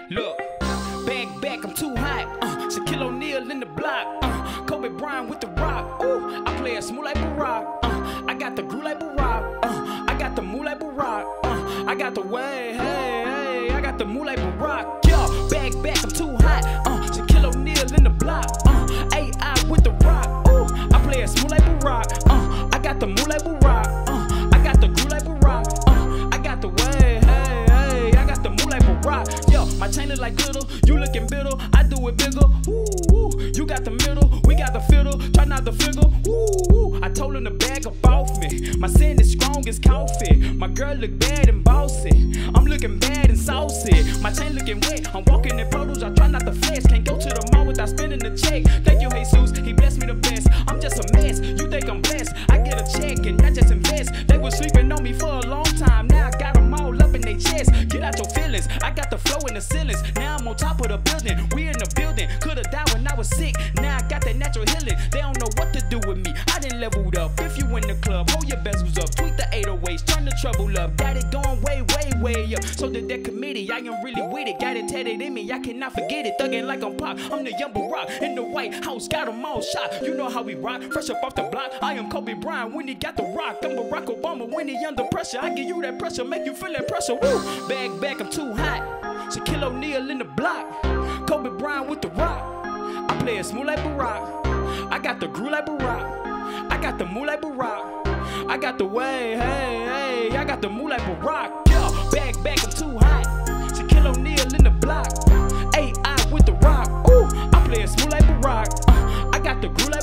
Look, back, I'm too hot. Shaquille O'Neal in the block. Kobe Bryant with the rock. Ooh, I play it smooth like Barack. I got the groove like Barack. I got the move like Barack. I got the way, hey, I got the move like Barack. Yo, back, I'm too hot. Shaquille O'Neal in the block. AI with the rock. Ooh, I play it smooth like Barack. I got the move like Barack. I got the groove like Barack. I got the way, hey, I got the move like Barack. Yo, my chain look like glitter, you looking bitter, I do it bigger. Ooh, you got the middle, we got the fiddle, try not to figure. Ooh, I told him to bag up off me. My sin is strong as coffee. My girl look bad and bossy. I'm looking bad and saucy. My chain looking wet, I'm walking in produce, I try not to flex. Can't go to the mall without spending the check. Thank you, Jesus, he blessed me the best. I'm just a mess, you think I'm blessed. I get a check and I just invest. They was sleeping on me for a long time, now I got them all up in their chest. Get out your feelings, I got the flow in the ceilings. Now I'm on top of the building, we in the building. Could've died when I was sick, now I got that natural healing. They don't know what to do with me, I done leveled up. If you in the club, hold your bezels up, tweak the 808s, turn the trouble up. Got it going way up, so did that committee, I am really with it. Got it tatted in me, I cannot forget it. Thuggin' like I'm Pop, I'm the young Barack in the White House, got them all shot. You know how we rock, fresh up off the block. I am Kobe Bryant when he got the rock. I'm Barack Obama when he under pressure. I give you that pressure, make you feel that pressure. Woo! Back, I'm too hot. Shaquille O'Neal in the block. Kobe Bryant with the rock. I play it smooth like Barack. I got the groove like Barack. I got the move like Barack. I got the way, hey, I got the move like Barack. Yo, back, I'm too hot. Shaquille O'Neal in the block. AI with the rock. Ooh, I play it smooth like Barack. I got the groove like